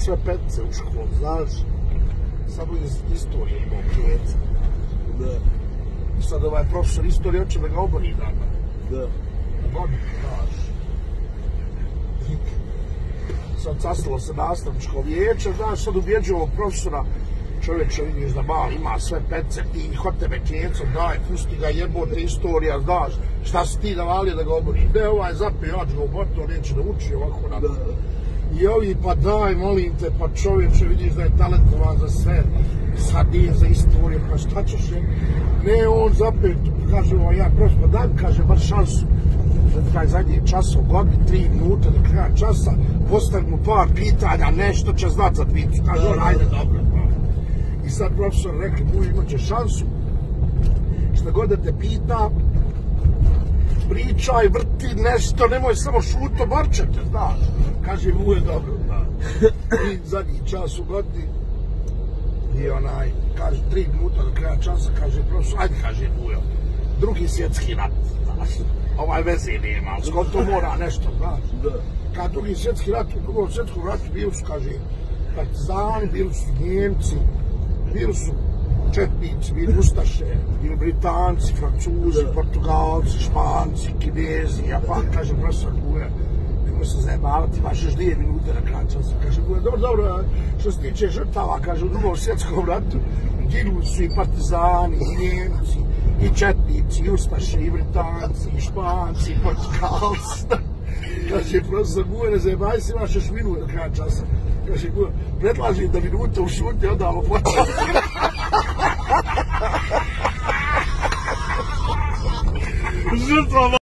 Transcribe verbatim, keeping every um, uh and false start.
sve petice u školu, znaš. Samo iz istorije imao pjeca. Da. Sad ovaj profesor istorije hoće da ga obori dana. Da. Godi, znaš. Sad sastalo se nastavničko vijeće, znaš, sad ubjeđu ovog profesora, čovječe, vidiš da mal ima sve pece, ti hod tebe kjecom, daj, pusti ga, jebote istorija, znaš, šta si ti navalio da ga obori? Ne, ovaj zapio, ja ću ga oboriti, on neće da uči ovako na to. I ovi, pa daj, molim te, pa čovječe, vidiš da je talentovan za sve, sad nije za istoriju, pa šta ćeš je? Ne, on zapet, kaže, ovaj, ja prosto, pa daj mi, kaže, bar šansu. Taj zadnji čas u godini, tri minute do kraja časa, postavi mu par pitanja, nešto će znat za dvicu. Kaže on, ajde, dobro. I sad profesor rekli, mu imat će šansu, šta god da te pita, pričaj, vrti nešto, nemoj samo šuto, barčete, znaš. Kaže, mu je dobro, znaš. I zadnji čas u godini, i onaj, kaže, tri minuta do kraja časa, kaže profesor, ajde, kaže, Bujo, drugi svjetski rat, znaš. Ovaj veze nema, skoro to mora nešto, znaš. Kad drugi svjetski rat, u drugom svjetskom ratu bili su, kaže, partizani, bili su Njemci, bili su četnici, bili Ustaše, bili Britanci, Francuzi, Portugalci, Španci, Kinezi, Japan, kaže profesor Buja, nemoj se zajebavati, imaš još dvije minute na kraj časa. Kaže Buja, dobro, dobro, što se tiče žrtava, kaže, u drugom svjetskom ratu ginuli su i partizani, i Njemci, i četnici, i Ustaše, i Britanci, i Španci, i Portugalci. Kaže, profesor Buja, ne zajebavaj se, imaš još minut na kraj časa. Kaže, predlažim da minute u šuti, onda ovo počeo. Žrtva